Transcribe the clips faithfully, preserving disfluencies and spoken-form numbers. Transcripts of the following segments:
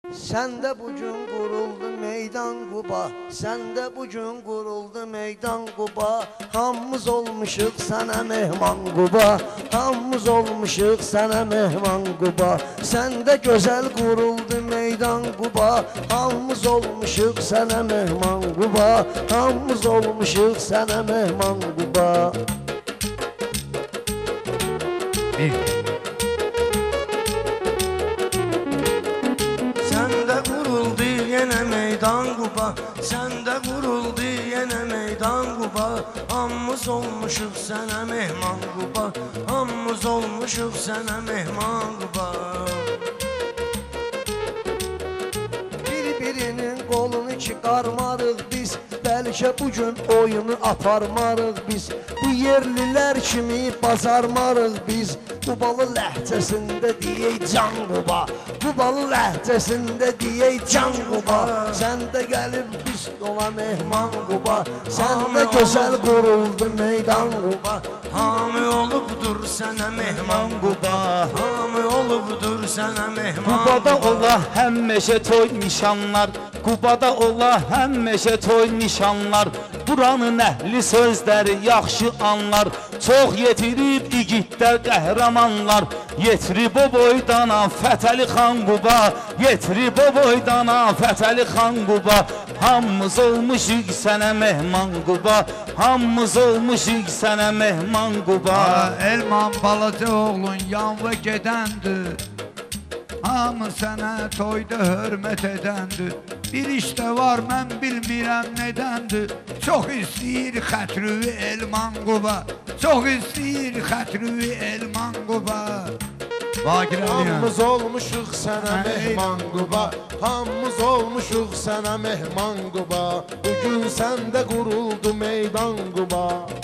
Səndə bugün quruldu meydan Quba, səndə bugün quruldu meydan Quba, hamımız olmuşuq sənə mehman Quba, hamımız olmuşuq sənə mehman Quba, səndə gözəl quruldu meydan Quba, hamımız olmuşuq sənə mehman Quba, hamımız olmuşuq sənə mehman Quba. Səndə quruldu yenə meydan Quba, səndə quruldu yenə meydan Quba, hamımız olmuşuq sənə mehman Quba, hamımız olmuşuq sənə mehman Quba. Bir-birinin qolunu çıxarmarıq biz, bəlkə bugün oyunu aparmarıq biz, bu yerlilər kimi bazarmarıq biz, Qubalı ləhcəsində deyək can Quba, Qubalı ləhcəsində deyək can Quba, səndə gəlib biz dola mehman Quba, səndə gözəl quruldu meydan Quba, hamı olubdur sənə mehman Quba, hamı olubdur sənə mehman Qubada ola həmişə toy nişanlar, Qubada ola həmişə toy nişanlar, buranın əhli sözləri yaxşı anlar, çox yetirib igidlər qəhrəmanlar, yetirib o boydana Fətəli xan Quba, yetirib o boydana Fətəli xan Quba, hamımız olmuşuq sənə mehman Quba, hamımız olmuşuq sənə mehman Quba. Elman balaca oğlun yanva gedəndir, hamı sənə toyda hörmət edəndir, bir işdə var mən bilmirəm nədəndir, çox istəyir xətrüvi Elman Quba, çox istəyir xətrüvi Elman Quba. Hamımız olmuşuq sənə mehman Quba, hamımız olmuşuq sənə mehman Quba, bugün səndə quruldu meydan Quba.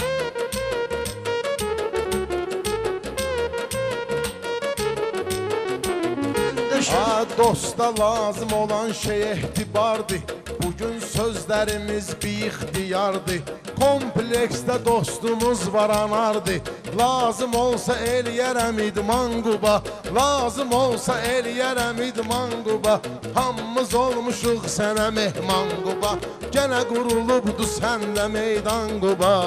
Dosta lazım olan şey ehtibardır, bugün sözlərimiz bir ixtiyardır, kompleksdə dostumuz var anardır, lazım olsa eləyərəm idman Quba, lazım olsa eləyərəm idman Quba, hamımız olmuşuq sənə mehman Quba, gənə qurulubdu səndə meydan Quba.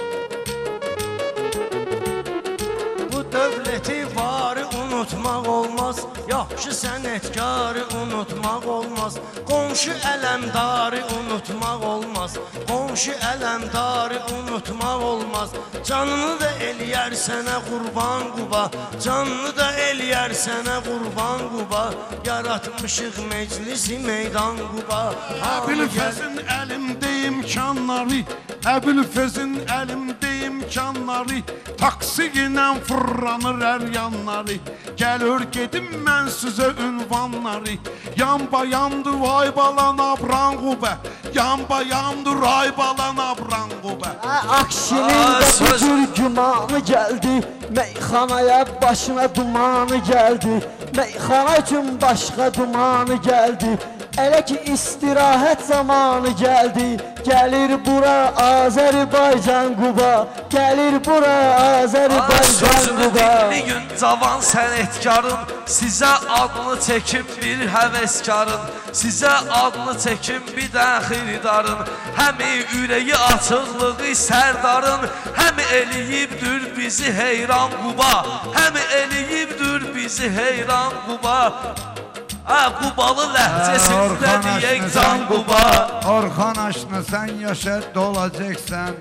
Bu dövləti varı unutmaq olmaz, yaxşı sənətkarı unutmaq olmaz, qonşu ələmdarı unutmaq olmaz, qonşu ələmdarı unutmaq olmaz, canını da eləyər sənə qurban Quba, canını da eləyər sənə qurban Quba, yaratmışıq meclisi meydan Quba. Əbülfəzin əlimdə imkanları, Əbülfəzin əlimdə imkanları, taksi ilə fırlanır hər yanları, gəlir gedim mən sizə ünvanları, yan bayandır vay balan abran Quba, yan bayandır ay balan abran Quba. Akşinin də bu cür gümanı gəldi, meyxanaya başına dumanı gəldi, meyxana üçün başqa dumanı gəldi, elə ki istirahət zamanı gəldi, gəlir bura Azərbaycan Quba, gəlir bura Azərbaycan Quba. Dinləyin cavan sənətkarın, sizə adını çəkim bir həvəskarın, sizə adını çəkim bir də xiridarın, həmi ürəyi açıqlığı sərdarın, həmi eləyibdir bizi heyran Quba, həmi eləyibdir bizi heyran Quba. Qubalı ləhcəsində deyək can Quba. Orxan aşkına sən yaşad olacaqsan,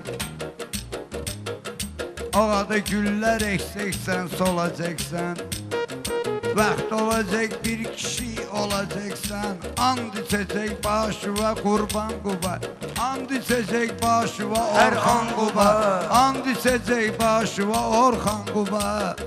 o adı güllər eksəksən solacaqsan, vaxt olacaq bir kişi olacaqsan, and içəcək başıva qurban Quba, and içəcək başıva Orxan Quba, and içəcək başıva Orxan Quba.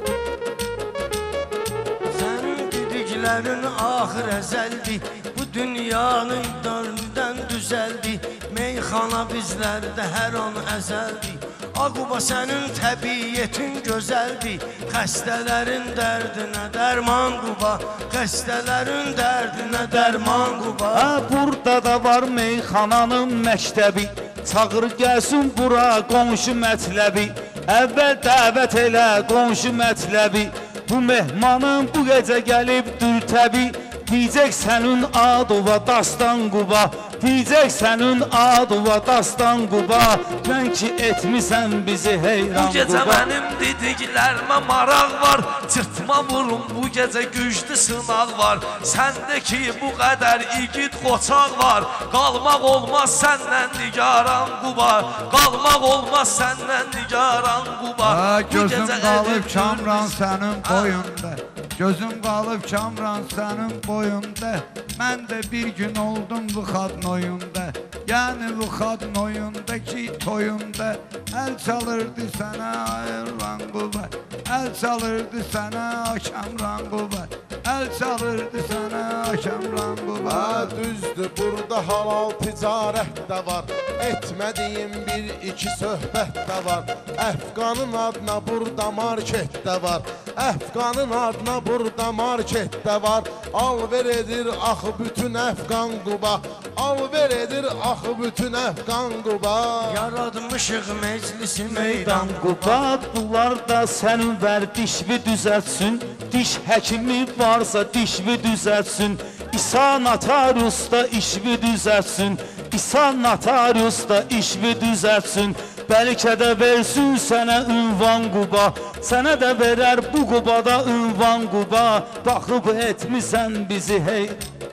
Sənin axır əzəldi, bu dünyanın dördündən düzəldi, meyxana bizlərdə hər an əzəldi, Quba sənin təbiyyətin gözəldi, xəstələrin dərdinə dərman Quba, xəstələrin dərdinə dərman Quba. Burada da var meyxananın məktəbi, çağır gəlsin bura qonşu mətləbi, əvvəl dəvət elə qonşu mətləbi, bu mehmanın bu gecə gəlibdir təbi, Diyecek sənin aduva dastan Quba, diyecek sənin aduva dastan Quba, mən ki etmisən bizi heyran Quba. Bu gecə mənim dediklərimə maraq var, çırtma vurum bu gecə güclü sınaq var. Səndəki bu qədər igid qoçaq var, qalmaq olmaz səndən nigaran Quba, qalmaq olmaz səndən nigaran Quba. Gözüm qalıb Kamran sənin boyunda, gözüm qalıb Kamran sənin boyunda. Mən də bir gün oldum bu xadın oyunda, yəni bu xadın oyundaki toyunda. Əl çalırdı sənə ayırlan Quba, əl çalırdı sənə Kamran Quba, əl çalırdı sənə Kamran Quba. Ha düzdür, burada halal ticarət də var, etmədiyim bir iki söhbət də var. Əfqanın adına burada market də var, Əfqanın adına burada market də var. Alver edir axı bütün Əfqan Quba, alver edir axı bütün Əfqan Quba. Yaratmışıq meclisi meydan Meydan Quba, bunlar da sənin vərdişvi düzəltsin, diş həkimi varsa dişvi düzəltsin, İsa Notarius da işvi düzəltsin, İsa Notarius da işvi düzəltsin. Bəlkə də versin sənə ünvan Quba, sənə də verər bu Qubada ünvan Quba. Baxıb etmisən bizi hey.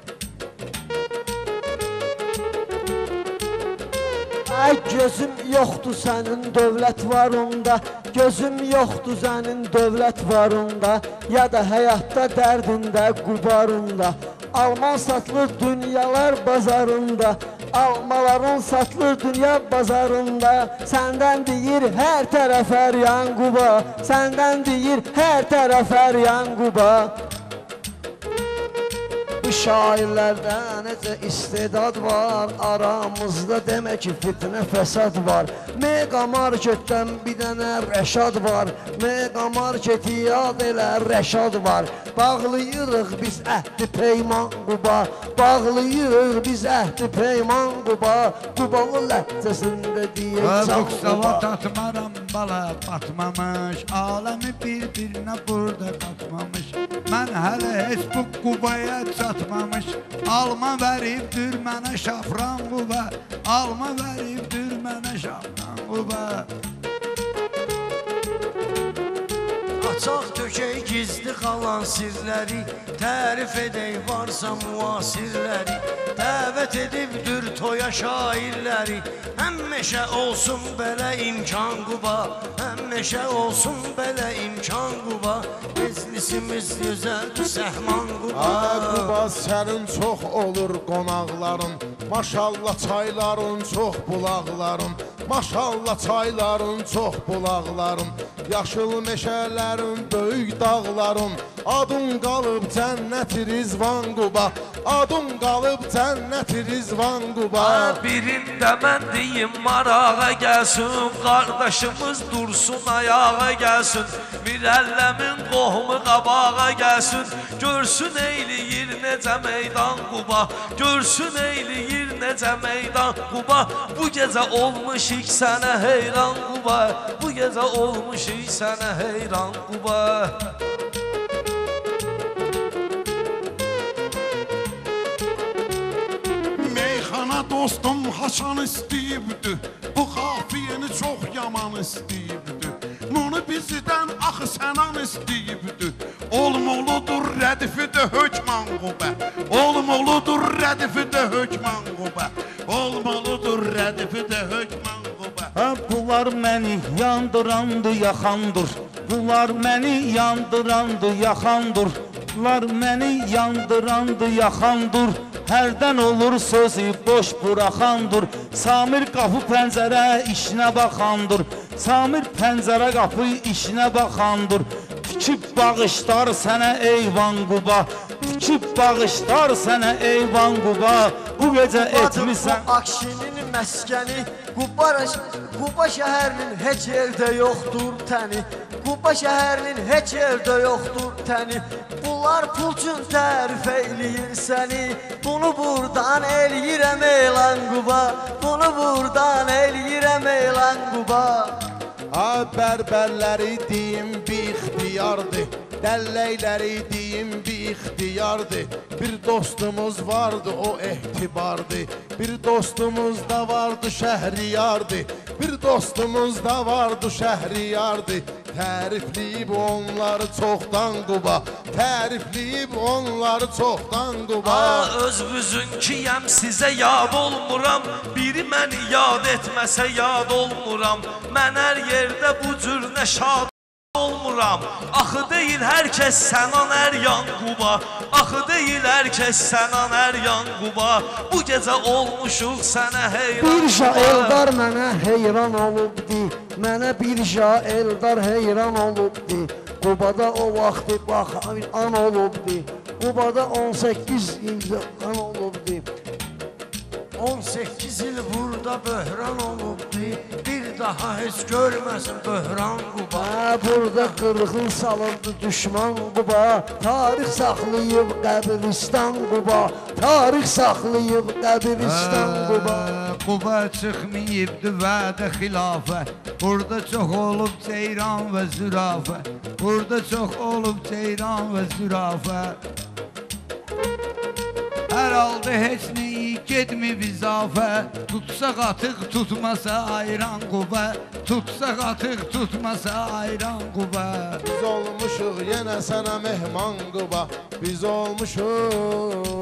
Ay gözüm yoxdur sənin dövlət varında, gözüm yoxdur sənin dövlət varında, ya da həyatda dərdində qubarında. Alman satılır dünyalar bazarında, almaların satılır dünya bazarında. Səndən deyir hər tərəf əryan Quba, səndən deyir hər tərəf əryan Quba. Bu şairlərdə necə istedad var, aramızda demək ki fitnə fəsad var. Mega marketdən bir dənə Rəşad var, mega marketi yad elə Rəşad var. Bağlayırıq biz əhdi peyman Quba, bağlayırıq biz əhdi peyman Quba. Qubalı ləhcəsində deyək can Qusava Quba. tatmaram bala batmamış, aləmi bir-birinə burada qatmamış. Mən hələ heç bu Qubaya çatmamış, alma veribdir mənə şafran Quba, alma veribdir mənə şafran Quba. Açaq dökək gizli qalan sirləri, tərif edək varsa müasirləri. Dəvət edibdir toya şairləri, həmişə olsun belə imkan Quba, həmişə olsun belə imkan Quba. Meclisimiz gözəldir Səhman Quba. Ha Quba sənin çox olur qonaqların, maşallah çayların çox bulaqların, maşallah çayların çox bulaqların, yaşıl meşələrin böyük dağların. Adın qalıb cənnət Rizvan Quba, adın qalıb cənnət Rizvan Quba. Birində mən deyim marağa gəlsin, qardaşımız dursun ayağa gəlsin, Mirəlləmin qohumu qabağa gəlsin, görsün eyliyir necə meydan Quba, görsün eyliyir necə meydan Quba. Bu gecə olmuşik sənə heyran Quba, bu gecə olmuşik sənə heyran Quba. Meyxana dostum haçan istəyibdi, bu xafiyəni çox yaman istəyibdi. Bunu bizdən axı sənan istəyibdi, olmalıdır rədifidə hökman Quba, olmalıdır rədifidə hökman Quba, olmalıdır rədifidə hökman Quba. Ha bunlar məni yandırandı yaxandır, bunlar məni yandırandı yaxandır, bunlar məni yandırandı yaxandır. Hərdən olur sözü boş buraxandır, Samir qapı pəncərə işinə baxandır, Samir pəncərə qapı işinə baxandır. Tikib bağışlar sənə eyvan Quba, tikib bağışlar sənə eyvan Quba. Bu gecə etmisən Bu Akşinin məskəni, Quba, Quba şəhərinin heç yerdə yoxdur təni, Quba şəhərinin heç yerdə yoxdur təni. Bunlar pul üçün tərif eyləyir səni, bunu buradan eləyirəm elan Quba, bunu buradan eləyirəm elan Quba. Ha bərbərləri deyim bir ixtiyardır, Dəlləkləri deyim bir ixtiyardır. Bir dostumuz vardı o ehtibardı. Bir dostumuz da vardı şəhriyardı. Bir dostumuz da vardı şəhriyardı. Tərifləyib onları çoxdan Quba, tərifləyib onları çoxdan Quba. Aa, öz büzünkiyəm sizə yad olmuram, biri məni yad etməsə yad olmuram. Mən hər yerdə bu cür nə şad olmuram. Axı deyil hər kəs sənan hər yan Quba, axı deyil hər kəs sənan hər yan Quba. Bu gecə olmuşuq sənə heyran Bir Quba. Eldar mənə heyran olubdi, mənə bir Eldar heyran olubdi. Qubada o vaxtı bax an olubdi, Qubada on səkkiz il an olubdi. on səkkiz il burada böhran olubdu. Bir daha heç görməsin böhran Quba. Hə, burada qırğın salındı düşman Quba, tarix saxlayıb qəbristan Quba, tarix saxlayıb qəbristan Quba. Quba çıxmayıbdı vədə xilafə, burada çox olub ceyran və zürafə, burada çox olub ceyran və zürafə. Hər halda heç neyi getmib izafə, tutsaq atıq tutmasa ayran Quba, tutsaq atıq tutmasa ayran Quba. Biz olmuşuq yenə sənə mehman Quba, biz olmuşuq